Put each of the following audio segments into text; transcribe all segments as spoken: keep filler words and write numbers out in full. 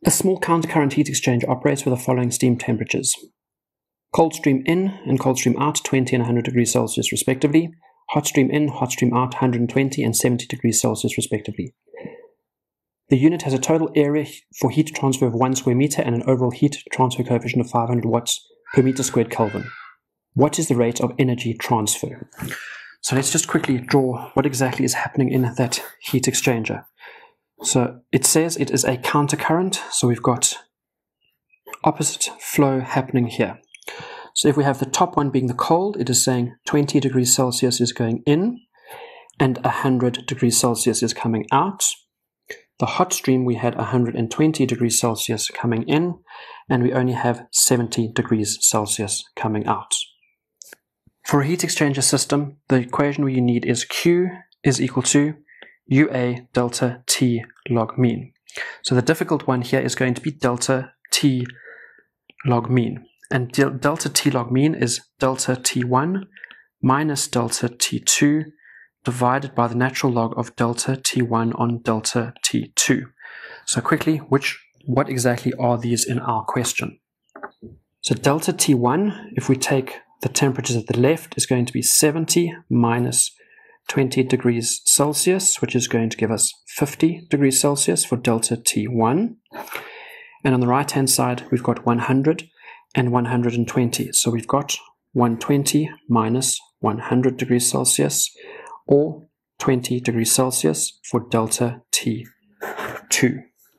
A small countercurrent heat exchanger operates with the following steam temperatures. Cold stream in and cold stream out, twenty and one hundred degrees Celsius respectively. Hot stream in, hot stream out, one hundred twenty and seventy degrees Celsius respectively. The unit has a total area for heat transfer of one square meter and an overall heat transfer coefficient of five hundred watts per meter squared Kelvin. What is the rate of energy transfer? So let's just quickly draw what exactly is happening in that heat exchanger. So it says it is a countercurrent, so we've got opposite flow happening here. So if we have the top one being the cold, it is saying twenty degrees Celsius is going in and one hundred degrees Celsius is coming out. The hot stream, we had one hundred twenty degrees Celsius coming in, and we only have seventy degrees Celsius coming out. For a heat exchanger system, the equation we need is Q is equal to U A delta T log mean. So the difficult one here is going to be delta T log mean. And delta T log mean is delta T one minus delta T two divided by the natural log of delta T one on delta T two. So quickly, which what exactly are these in our question? So delta T one, if we take the temperatures at the left, is going to be seventy minus twenty degrees Celsius, which is going to give us fifty degrees Celsius for delta T one. And on the right hand side, we've got one hundred and one hundred twenty. So we've got one hundred twenty minus one hundred degrees Celsius, or twenty degrees Celsius for delta T two.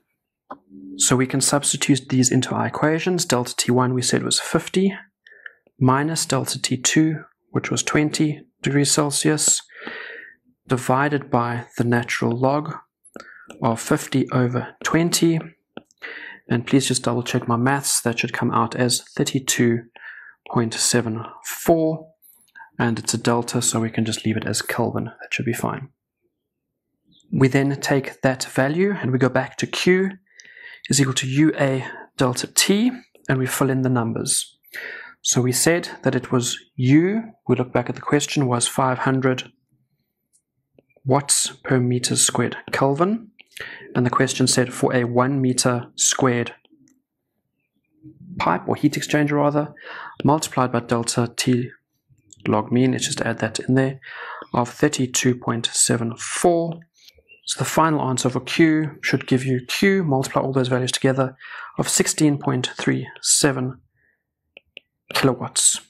So we can substitute these into our equations. Delta T one we said was fifty minus delta T two, which was twenty degrees Celsius, divided by the natural log of fifty over twenty. And please just double check my maths. That should come out as thirty-two point seven four. And it's a delta, so we can just leave it as Kelvin. That should be fine. We then take that value and we go back to Q is equal to U A delta T, and we fill in the numbers. So we said that it was U, we look back at the question, was five hundred watts per meter squared Kelvin. And the question said for a one meter squared pipe, or heat exchanger rather, multiplied by delta T log mean, let's just add that in there, of thirty-two point seven four. So the final answer for Q should give you Q, multiply all those values together, of sixteen point three seven kilowatts.